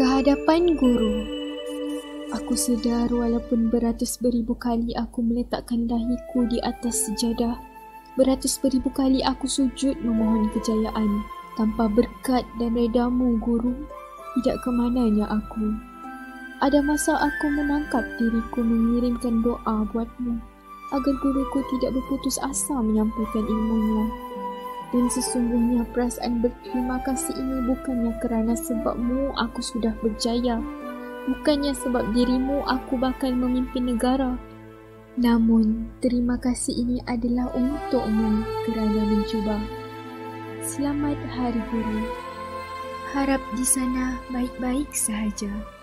Kehadapan guru. Aku sedar walaupun beratus beribu kali aku meletakkan dahiku di atas sejadah, beratus beribu kali aku sujud memohon kejayaan, tanpa berkat dan redamu guru, tidak ke mananya aku. Ada masa aku menangkap diriku mengirimkan doa buatmu, agar guruku tidak berputus asa menyampaikan ilmunya. Dan sesungguhnya perasaan berterima kasih ini bukannya kerana sebabmu aku sudah berjaya, bukannya sebab dirimu aku bakal memimpin negara. Namun, terima kasih ini adalah untukmu kerana mencuba. Selamat Hari Guru. Harap di sana baik-baik sahaja.